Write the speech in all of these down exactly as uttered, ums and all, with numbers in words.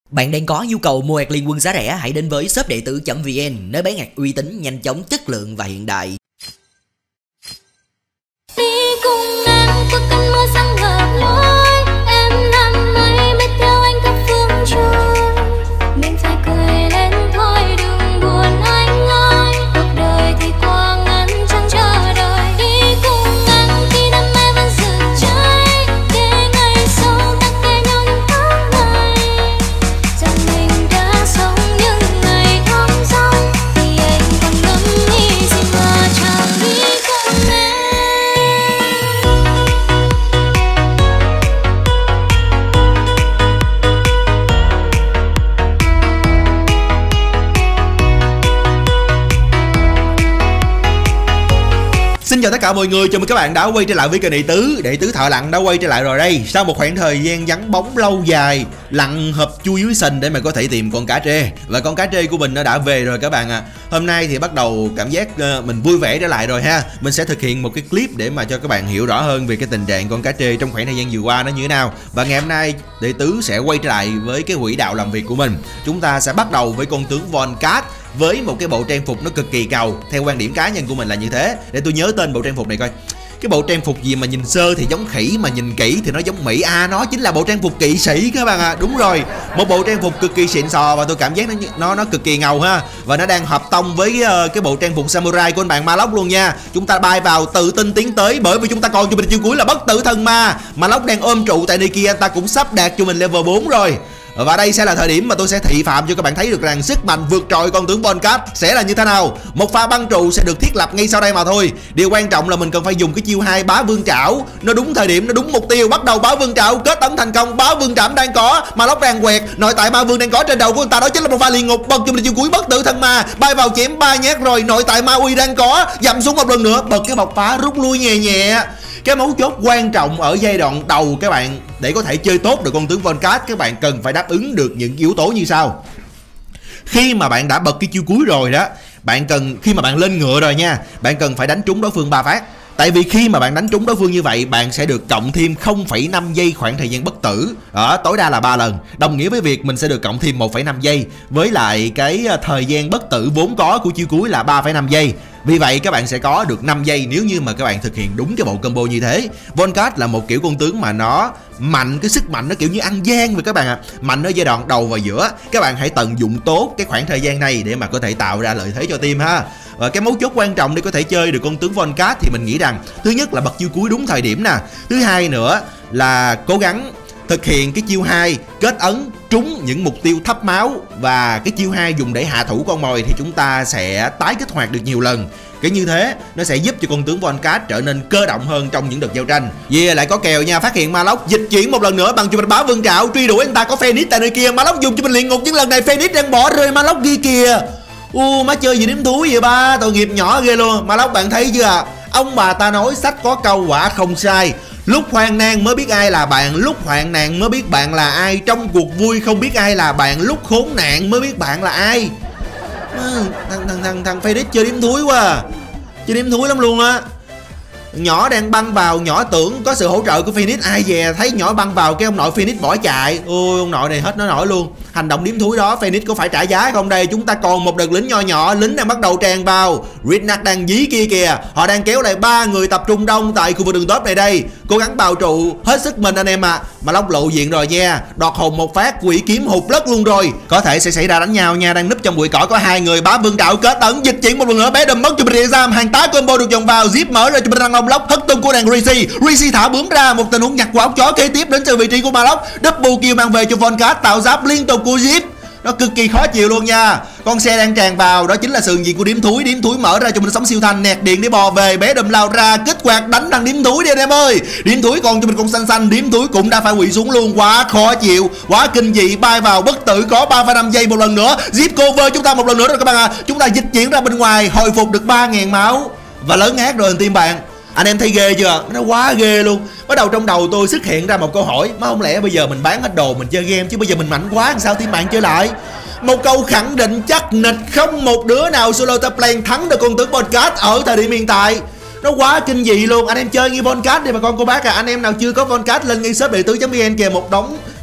Bạn đang có nhu cầu mua hạt liên quân giá rẻ, hãy đến với shop đệ tử chấm vn, nơi bán hạt uy tín, nhanh chóng, chất lượng và hiện đại. Đi cùng em qua cơn mưa sáng ngập lối, em nằm mây mệt theo anh khắp phương trời. Mình phải cười lên thôi, đừng buồn anh ơi. Cuộc đời thì qua ngắn chẳng chờ đợi. Đi cùng em khi đam mê vẫn rực cháy, để ngày sau ta kể nhau những tháng ngày. Rằng mình đã sống những ngày thong dong, thì anh còn ngẫm nghĩ gì mà chẳng đi cùng em. Xin chào tất cả mọi người, chào mừng các bạn đã quay trở lại với kênh Đệ Tứ. Đệ Tứ Thợ Lặn đã quay trở lại rồi đây. Sau một khoảng thời gian vắng bóng lâu dài, lặn hộp chui dưới sình để mà có thể tìm con cá trê. Và con cá trê của mình nó đã về rồi các bạn ạ. À. Hôm nay thì bắt đầu cảm giác uh, mình vui vẻ trở lại rồi ha. Mình sẽ thực hiện một cái clip để mà cho các bạn hiểu rõ hơn về cái tình trạng con cá trê trong khoảng thời gian vừa qua nó như thế nào. Và ngày hôm nay Đệ Tứ sẽ quay trở lại với cái quỹ đạo làm việc của mình. Chúng ta sẽ bắt đầu với con tướng Volcat với một cái bộ trang phục nó cực kỳ cầu. Theo quan điểm cá nhân của mình là như thế. Để tôi nhớ tên bộ trang phục này coi. Cái bộ trang phục gì mà nhìn sơ thì giống khỉ, mà nhìn kỹ thì nó giống Mỹ. À, nó chính là bộ trang phục kỵ sĩ các bạn ạ. À. Đúng rồi, một bộ trang phục cực kỳ xịn sò và tôi cảm giác nó nó nó cực kỳ ngầu ha. Và nó đang hợp tông với cái, uh, cái bộ trang phục samurai của anh bạn Maloc luôn nha. Chúng ta bay vào tự tin tiến tới, bởi vì chúng ta còn cho mình chiêu cuối là bất tử thần ma. Maloc đang ôm trụ tại nơi kia, anh ta cũng sắp đạt cho mình level bốn rồi. Và đây sẽ là thời điểm mà tôi sẽ thị phạm cho các bạn thấy được rằng sức mạnh vượt trội con tướng Volcat sẽ là như thế nào. Một pha băng trụ sẽ được thiết lập ngay sau đây mà thôi. Điều quan trọng là mình cần phải dùng cái chiêu hai bá vương trảo. Nó đúng thời điểm, nó đúng mục tiêu. Bắt đầu bá vương trảo, kết tấn thành công. Bá vương trảm đang có, mà lóc đang quẹt. Nội tại ma vương đang có trên đầu của người ta, đó chính là một pha liền ngục. Bật cho mình chiêu cuối bất tử thần ma, bay vào chém ba nhát rồi. Nội tại ma uy đang có, dậm xuống một lần nữa, bật cái bộc phá rút lui nhẹ nhẹ. Cái mấu chốt quan trọng ở giai đoạn đầu các bạn, để có thể chơi tốt được con tướng Volcat, các bạn cần phải đáp ứng được những yếu tố như sau. Khi mà bạn đã bật cái chiêu cuối rồi đó, bạn cần, khi mà bạn lên ngựa rồi nha, bạn cần phải đánh trúng đối phương ba phát. Tại vì khi mà bạn đánh trúng đối phương như vậy, bạn sẽ được cộng thêm không phẩy năm giây khoảng thời gian bất tử. Ở tối đa là ba lần. Đồng nghĩa với việc mình sẽ được cộng thêm một phẩy năm giây. Với lại cái thời gian bất tử vốn có của chiêu cuối là ba phẩy năm giây. Vì vậy các bạn sẽ có được năm giây nếu như mà các bạn thực hiện đúng cái bộ combo như thế. Volcat là một kiểu con tướng mà nó mạnh, cái sức mạnh nó kiểu như ăn gian vậy các bạn ạ. À. Mạnh ở giai đoạn đầu và giữa. Các bạn hãy tận dụng tốt cái khoảng thời gian này để mà có thể tạo ra lợi thế cho team ha. Và cái mấu chốt quan trọng để có thể chơi được con tướng Volcat thì mình nghĩ rằng thứ nhất là bật chiêu cuối đúng thời điểm nè. Thứ hai nữa là cố gắng thực hiện cái chiêu hai kết ấn trúng những mục tiêu thấp máu, và cái chiêu hai dùng để hạ thủ con mồi thì chúng ta sẽ tái kích hoạt được nhiều lần. Cái như thế nó sẽ giúp cho con tướng Volcat trở nên cơ động hơn trong những đợt giao tranh. Yeah, lại có kèo nha, phát hiện Maloc dịch chuyển một lần nữa bằng cho mình bá vương trảo truy đuổi anh ta. Có Phoenix tại nơi kia, Maloc dùng cho mình luyện ngục, nhưng lần này Phoenix đang bỏ rơi Maloc kia kìa. U má chơi gì đếm thúi vậy ba, tội nghiệp nhỏ ghê luôn. Maloc bạn thấy chưa à? Ông bà ta nói sách có câu quả không sai. Lúc hoang nan mới biết ai là bạn, lúc hoạn nạn mới biết bạn là ai. Trong cuộc vui không biết ai là bạn, lúc khốn nạn mới biết bạn là ai. À, thằng thằng thằng thằng Phoenix chơi đếm thúi quá à. Chơi đếm thúi lắm luôn á. Nhỏ đang băng vào, nhỏ tưởng có sự hỗ trợ của Phoenix, ai dè thấy nhỏ băng vào cái ông nội Phoenix bỏ chạy. Ôi ông nội này hết nó nổi luôn. Hành động điếm thúi đó Phoenix có phải trả giá không đây? Chúng ta còn một đợt lính nho nhỏ, lính đang bắt đầu tràn vào. Ridnack đang dí kia kìa, họ đang kéo lại ba người tập trung đông tại khu vực đường top này đây. Cố gắng bào trụ hết sức mình anh em ạ. À. Mà Long lộ diện rồi nha, đọt hồn một phát, quỷ kiếm hụt lất luôn rồi. Có thể sẽ xảy ra đánh nhau nha, đang núp trong bụi cỏ có hai người. Bá vương trảo kết tấn dịch chuyển một lần nữa, bé đùm mất cho mình địa giam, hàng tá combo được dòng vào, zip mở ra cho mình răng long lóc, hất tung của đàn Rishi. Rishi thả bướm ra, một tình huống nhặt quả ốc chó kế tiếp đến từ vị trí của Maloc. Double kill mang về cho Volcat, tạo giáp liên tục của zip. Nó cực kỳ khó chịu luôn nha. Con xe đang tràn vào, đó chính là sườn diện của điếm thúi. Điếm thúi mở ra cho mình sóng siêu thanh, nẹt điện để bò về. Bé đùm lao ra, kích hoạt đánh thằng điếm thúi đi anh em ơi. Điếm thúi còn cho mình con xanh xanh, điếm thúi cũng đã phải quỵ xuống luôn. Quá khó chịu, quá kinh dị. Bay vào bất tử có ba phẩy năm giây một lần nữa. Zip cover chúng ta một lần nữa rồi các bạn à. Chúng ta dịch chuyển ra bên ngoài, hồi phục được ba nghìn máu và lớn ác rồi team bạn. Anh em thấy ghê chưa? Nó quá ghê luôn. Bắt đầu trong đầu tôi xuất hiện ra một câu hỏi, má không lẽ bây giờ mình bán hết đồ mình chơi game, chứ bây giờ mình mạnh quá làm sao team bạn chơi lại? Một câu khẳng định chắc nịch, không một đứa nào solo top lane thắng được con tướng Volcat ở thời điểm hiện tại. Nó quá kinh dị luôn. Anh em chơi như Volcat đi mà con cô bác à. Anh em nào chưa có Volcat lên ngay shop đệ tứ chấm vn kìa, một đống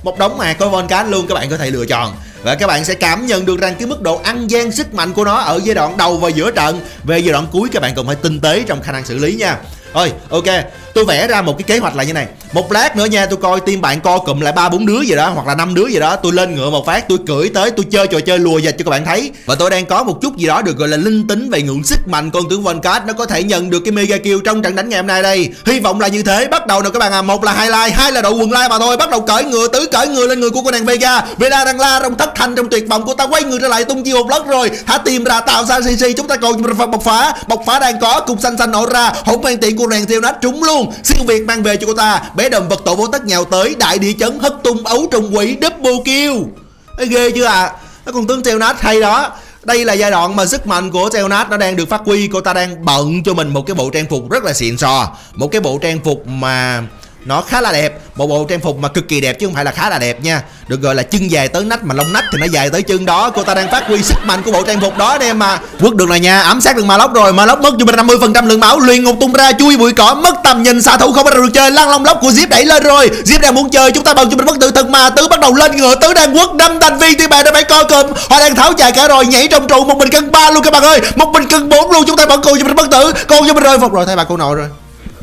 một đống mạc của Volcat luôn, các bạn có thể lựa chọn. Và các bạn sẽ cảm nhận được rằng cái mức độ ăn gian sức mạnh của nó ở giai đoạn đầu và giữa trận. Về giai đoạn cuối các bạn cần phải tinh tế trong khả năng xử lý nha. Thôi ok, tôi vẽ ra một cái kế hoạch là như này. Một lát nữa nha, tôi coi team bạn co cụm lại ba bốn đứa gì đó hoặc là năm đứa gì đó, tôi lên ngựa một phát, tôi cưỡi tới, tôi chơi trò chơi lùa dạch cho các bạn thấy. Và tôi đang có một chút gì đó được gọi là linh tính về ngưỡng sức mạnh con tướng Volcat nó có thể nhận được cái mega kill trong trận đánh ngày hôm nay đây. Hy vọng là như thế. Bắt đầu nào các bạn à, một là highlight, hai là đội quần lai mà thôi. Bắt đầu cởi ngựa, tứ cởi ngựa lên người của con nàng Vega. Vega đang la trong thất thanh trong tuyệt vọng, cô ta quay người trở lại tung chiêu một lần rồi, thả tìm ra tạo ra xê xê. Chúng ta còn bộc phá, bộc phá đang có cục xanh xanh nổ ra, hỗn mang tiện của nàng Theonat trúng luôn. Siêu việt mang về cho cô ta. Bé đầm vật tổ vô tất nhào tới, đại địa chấn hất tung ấu trùng quỷ double kill. Thấy ghê chưa à? Nó con tướng Theonat hay đó. Đây là giai đoạn mà sức mạnh của Theonat nó đang được phát huy. Cô ta đang bận cho mình một cái bộ trang phục rất là xịn sò, một cái bộ trang phục mà nó khá là đẹp, một bộ trang phục mà cực kỳ đẹp chứ không phải là khá là đẹp nha. Được gọi là chân dài tới nách mà lông nách thì nó dài tới chân đó. Cô ta đang phát huy sức mạnh của bộ trang phục đó anh em mà. Quất được này nha, ám sát được Maloc rồi. Maloc mất cho mình năm mươi phần trăm lượng máu, luyện ngục tung ra, chui bụi cỏ, mất tầm nhìn, xạ thủ không bắt đầu được chơi. Lăng long lóc của Zip đẩy lên rồi. Zip đang muốn chơi, chúng ta bật cho mình bất tử thực mà. Tứ bắt đầu lên ngựa, Tứ đang quất năm thành viên thì bạn đã phải co cụm. Họ đang tháo chạy cả rồi, nhảy trong trụ một mình cân ba luôn các bạn ơi, một mình cân bốn luôn. Chúng ta vẫn còn cho mình bất tử, còn cho mình rơi phục rồi thay bà cô nội rồi.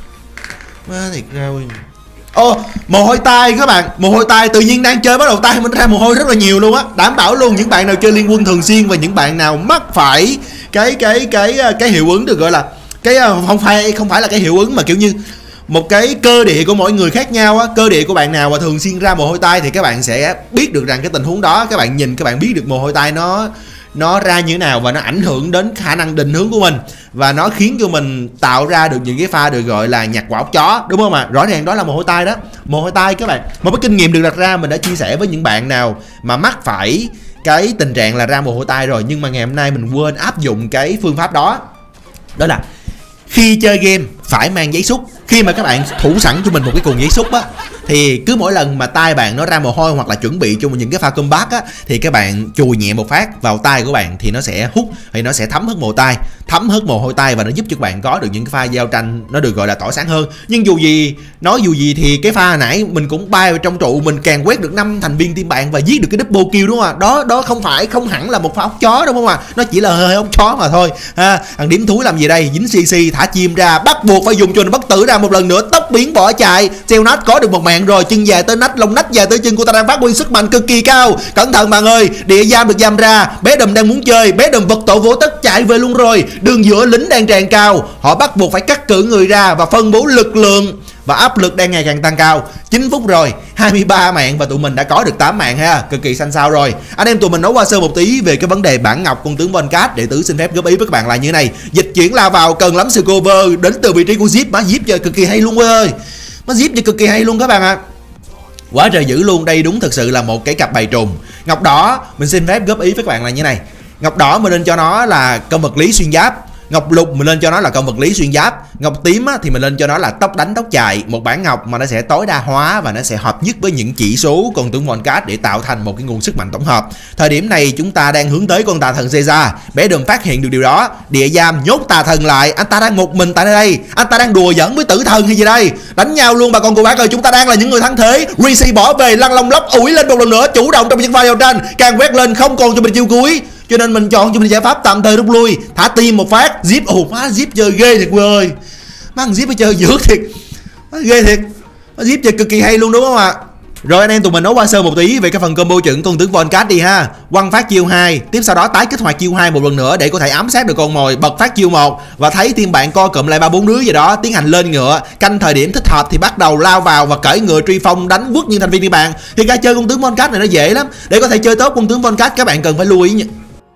Má thiệt ra ơi. Ô, mồ hôi tay các bạn, mồ hôi tay tự nhiên đang chơi bắt đầu tay mình ra mồ hôi rất là nhiều luôn á. Đảm bảo luôn những bạn nào chơi liên quân thường xuyên và những bạn nào mắc phải cái cái cái cái hiệu ứng được gọi là cái không phải không phải là cái hiệu ứng mà kiểu như một cái cơ địa của mỗi người khác nhau á. Cơ địa của bạn nào mà thường xuyên ra mồ hôi tay thì các bạn sẽ biết được rằng cái tình huống đó, các bạn nhìn các bạn biết được mồ hôi tay nó nó ra như thế nào và nó ảnh hưởng đến khả năng định hướng của mình và nó khiến cho mình tạo ra được những cái pha được gọi là nhặt quả ốc chó, đúng không ạ? À? Rõ ràng đó là mồ hôi tay đó, mồ hôi tay các bạn. Một cái kinh nghiệm được đặt ra mình đã chia sẻ với những bạn nào mà mắc phải cái tình trạng là ra mồ hôi tay rồi nhưng mà ngày hôm nay mình quên áp dụng cái phương pháp đó. Đó là khi chơi game phải mang giấy xúc. Khi mà các bạn thủ sẵn cho mình một cái cuộn giấy xúc á, thì cứ mỗi lần mà tay bạn nó ra mồ hôi hoặc là chuẩn bị cho những cái pha combat á, thì các bạn chùi nhẹ một phát vào tay của bạn thì nó sẽ hút, thì nó sẽ thấm hớt mồ tay, thấm hớt mồ hôi tay và nó giúp cho các bạn có được những cái pha giao tranh nó được gọi là tỏa sáng hơn. Nhưng dù gì nói dù gì thì cái pha nãy mình cũng bay vào trong trụ, mình càng quét được năm thành viên team bạn và giết được cái double kill đúng không ạ? Đó đó không phải không hẳn là một pha ốc chó đúng không ạ? Nó chỉ là hơi ốc chó mà thôi. Ha, thằng điểm thúi làm gì đây? Dính xê xê thả chim ra, bắt buộc phải dùng cho nó bất tử ra một lần nữa, tốc biến bỏ chạy. Theonat có được một mạng rồi, chân dài tới nách, lông nách dài tới chân, cô ta đang phát huy sức mạnh cực kỳ cao. Cẩn thận bạn ơi, địa giam được giam ra. Bé đầm đang muốn chơi, bé đầm vật tổ vỗ tất chạy về luôn rồi. Đường giữa lính đang tràn cao, họ bắt buộc phải cắt cử người ra và phân bố lực lượng và áp lực đang ngày càng tăng cao. Chín phút rồi, hai mươi ba mạng và tụi mình đã có được tám mạng ha, cực kỳ xanh xao rồi. Anh em tụi mình nói qua sơ một tí về cái vấn đề bản ngọc con tướng Volcat. Đệ tử xin phép góp ý với các bạn là như này: dịch chuyển lao vào cần lắm sự cover đến từ vị trí của Zip. Má Zip chơi cực kỳ hay luôn ơi, má Zip chơi cực kỳ hay luôn các bạn ạ. À. Quá trời dữ luôn, đây đúng thực sự là một cái cặp bầy trùng. Ngọc đỏ mình xin phép góp ý với các bạn là như này: ngọc đỏ mình nên cho nó là công vật lý xuyên giáp, ngọc lục mình lên cho nó là công vật lý xuyên giáp, ngọc tím á, thì mình lên cho nó là tốc đánh tốc chạy. Một bản ngọc mà nó sẽ tối đa hóa và nó sẽ hợp nhất với những chỉ số con tướng Volcat để tạo thành một cái nguồn sức mạnh tổng hợp. Thời điểm này chúng ta đang hướng tới con tà thần Caesar. Bé đừng phát hiện được điều đó. Địa giam nhốt tà thần lại, anh ta đang một mình tại đây, anh ta đang đùa giỡn với tử thần hay gì đây? Đánh nhau luôn bà con cô bác ơi, chúng ta đang là những người thắng thế. Rishi bỏ về, lăn long lóc ủi lên một lần nữa, chủ động trong những pha giao tranh, càng quét lên không còn cho mình chiêu cuối. Cho nên mình chọn cho mình giải pháp tạm thời rút lui, thả tim một phát. Zip, ồ má Zip chơi ghê thiệt quê ơi, má thằng Zip phải chơi dữ thiệt, má ghê thiệt, má Zip chơi cực kỳ hay luôn đúng không ạ? Rồi anh em tụi mình nói qua sơ một tí về cái phần combo chuẩn con tướng Volcat đi ha. Quăng phát chiêu hai, tiếp sau đó tái kích hoạt chiêu hai một lần nữa để có thể ám sát được con mồi. Bật phát chiêu một và thấy team bạn co cụm lại ba bốn đứa gì đó, tiến hành lên ngựa, canh thời điểm thích hợp thì bắt đầu lao vào và cởi ngựa truy phong đánh quất những thành viên team bạn. Thì ra chơi con tướng Volcat này nó dễ lắm. Để có thể chơi tốt con tướng Volcat các bạn cần phải lưu ý nhỉ.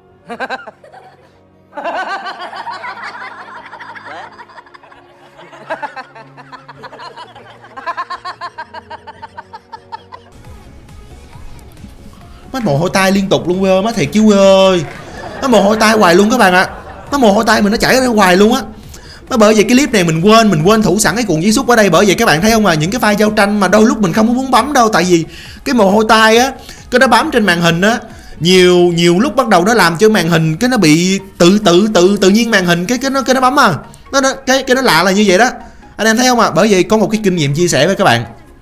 Má mồ hôi tay liên tục luôn quê ơi, má thiệt chứ quê ơi, má mồ hôi tay hoài luôn các bạn ạ. À. Má mồ hôi tay mình nó chảy ra hoài luôn á. Má bởi vì cái clip này mình quên mình quên thủ sẵn cái cuộn giấy xúc ở đây, bởi vậy các bạn thấy không à, những cái file giao tranh mà đôi lúc mình không muốn bấm đâu, tại vì cái mồ hôi tay á cái nó bám trên màn hình á, nhiều nhiều lúc bắt đầu nó làm cho màn hình cái nó bị tự tự tự tự nhiên màn hình cái cái nó cái nó bấm à, nó, nó cái cái nó lạ là như vậy đó anh em thấy không à. Bởi vậy có một cái kinh nghiệm chia sẻ với các bạn,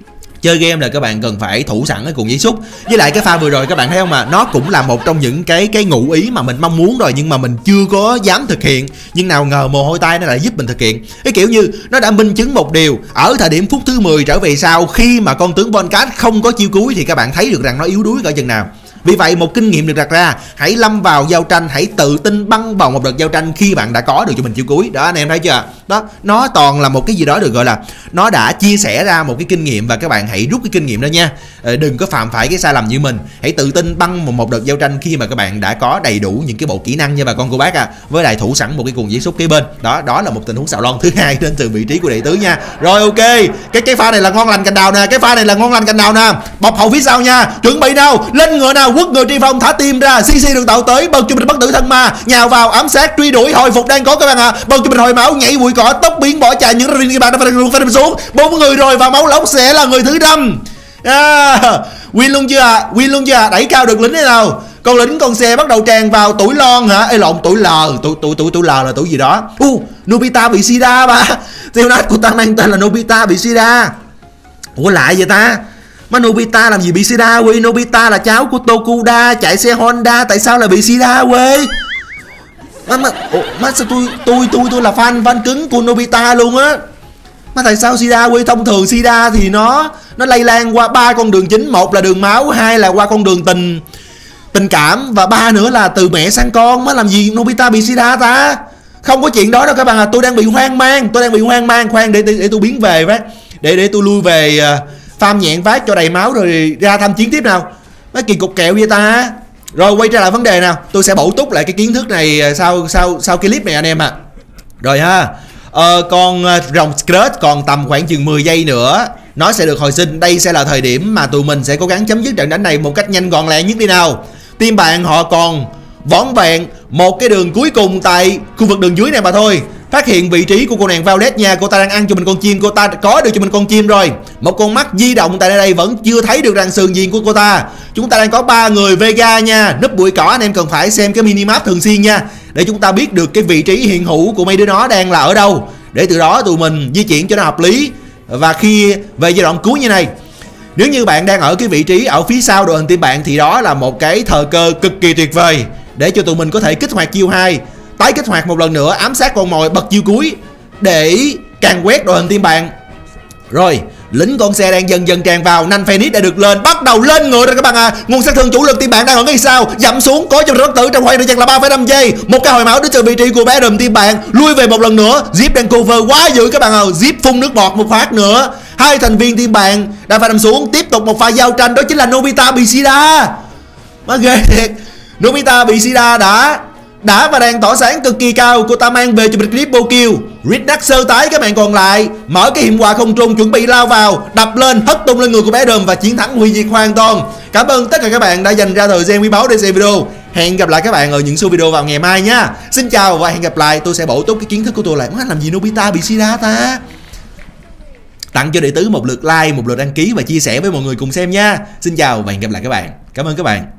Chơi game là các bạn cần phải thủ sẵn cái cuộn giấy xúc. Với lại cái pha vừa rồi các bạn thấy không mà, nó cũng là một trong những cái cái ngụ ý mà mình mong muốn rồi, nhưng mà mình chưa có dám thực hiện. Nhưng nào ngờ mồ hôi tay nó lại giúp mình thực hiện. Cái kiểu như nó đã minh chứng một điều, ở thời điểm phút thứ mười trở về sau, khi mà con tướng Bonecast không có chiêu cuối thì các bạn thấy được rằng nó yếu đuối cỡ chừng nào. Vì vậy một kinh nghiệm được đặt ra, hãy lâm vào giao tranh, hãy tự tin băng vào một đợt giao tranh khi bạn đã có được cho mình chiêu cuối. Đó anh em thấy chưa? Đó, nó toàn là một cái gì đó được gọi là nó đã chia sẻ ra một cái kinh nghiệm, và các bạn hãy rút cái kinh nghiệm đó nha. Ờ, đừng có phạm phải cái sai lầm như mình. Hãy tự tin băng một, một đợt giao tranh khi mà các bạn đã có đầy đủ những cái bộ kỹ năng nha bà con cô bác à. Với lại thủ sẵn một cái cuộn giấy xúc kế bên. Đó, đó là một tình huống xào lon thứ hai đến từ vị trí của đệ tứ nha. Rồi ok, cái cái pha này là ngon lành cành đào nè, cái pha này là ngon lành cành đào nè. Bọc hậu phía sau nha, chuẩn bị nào, lên ngựa nào, quất người tri phong, thả tim ra, xê xê được tạo tới, bật cho mình bất tử thân ma, nhào vào ám sát truy đuổi, hồi phục đang có các bạn ạ. À. Bật cho mình hồi máu, nhảy bụi cỏ, tốc biến bỏ chạy, những riêng bạn đã phải phải đâm xuống. Bốn người rồi và máu lốc sẽ là người thứ năm. À, win luôn chưa ạ? À? Win luôn chưa ạ? À? Đẩy cao được lính thế nào? Con lính con xe bắt đầu tràn vào tuổi lon hả? Ê lộn, tuổi L, tuổi tuổi tuổi tuổi L là tuổi gì đó. U, uh, Nobita bị sida ba. Tiêu nát của ta mang tên là Nobita bị sida. Ủa lại vậy ta? Mà Nobita làm gì bị sida quê? Nobita là cháu của Tokuda, chạy xe Honda, tại sao lại bị sida quê? Mà, mà, ủa, mà sao tôi tôi tôi tôi là fan fan cứng của Nobita luôn á. Mà tại sao sida quê? Thông thường sida thì nó nó lây lan qua ba con đường chính, một là đường máu, hai là qua con đường tình tình cảm, và ba nữa là từ mẹ sang con. Mà làm gì Nobita bị sida ta? Không có chuyện đó đâu các bạn à. Tôi đang bị hoang mang, tôi đang bị hoang mang. Khoan để để, để tôi biến về phát, để để tôi lui về uh, farm nhẹn phát cho đầy máu rồi ra tham chiến tiếp nào. Mấy kỳ cục kẹo vậy ta. Rồi quay trở lại vấn đề nào, tôi sẽ bổ túc lại cái kiến thức này sau sau sau cái clip này anh em ạ. À. Rồi ha. Ờ, con rồng Scratch còn tầm khoảng chừng mười giây nữa nó sẽ được hồi sinh. Đây sẽ là thời điểm mà tụi mình sẽ cố gắng chấm dứt trận đánh này một cách nhanh gọn lẹ nhất đi nào. Team bạn họ còn vỏn vẹn một cái đường cuối cùng tại khu vực đường dưới này mà thôi. Phát hiện vị trí của cô nàng Violet nha. Cô ta đang ăn cho mình con chim. Cô ta có được cho mình con chim rồi. Một con mắt di động tại đây vẫn chưa thấy được răng sườn gì của cô ta. Chúng ta đang có ba người Vega nha. Núp bụi cỏ anh em cần phải xem cái minimap thường xuyên nha, để chúng ta biết được cái vị trí hiện hữu của mấy đứa nó đang là ở đâu, để từ đó tụi mình di chuyển cho nó hợp lý. Và khi về giai đoạn cuối như này, nếu như bạn đang ở cái vị trí ở phía sau đội hình team bạn thì đó là một cái thời cơ cực kỳ tuyệt vời để cho tụi mình có thể kích hoạt chiêu hai, tái kích hoạt một lần nữa, ám sát con mồi, bật chiêu cuối để càng quét đội hình team bạn. Rồi, lính con xe đang dần dần tràn vào, nanh Phoenix đã được lên, bắt đầu lên ngựa rồi các bạn à. Nguồn sát thương chủ lực team bạn đang ở ngay sau, dặm xuống, có cho bất tử trong khoảng thời gian là ba phẩy năm giây. Một cái hồi máu đến từ vị trí của bé đùm team bạn, lui về một lần nữa. Zip đang cover quá dữ các bạn à. Zip phun nước bọt một phát nữa. Hai thành viên team bạn đã phải nằm xuống, tiếp tục một pha giao tranh, đó chính là Nobita bị sida. Má ghê thiệt. Nobita bị sida đã đã và đang tỏa sáng cực kỳ cao. Cô ta mang về cho mình clip bô kill. Riddack sơ tái các bạn còn lại, mở cái hiểm họa không trung chuẩn bị lao vào, đập lên, hất tung lên người của bé đùm và chiến thắng hủy diệt hoàn toàn. Cảm ơn tất cả các bạn đã dành ra thời gian quý báu để xem video. Hẹn gặp lại các bạn ở những số video vào ngày mai nha. Xin chào và hẹn gặp lại. Tôi sẽ bổ túc cái kiến thức của tôi lại. Làm gì Nobita bị sida ta? Tặng cho đệ tứ một lượt like, một lượt đăng ký và chia sẻ với mọi người cùng xem nha. Xin chào và hẹn gặp lại các bạn. Cảm ơn các bạn.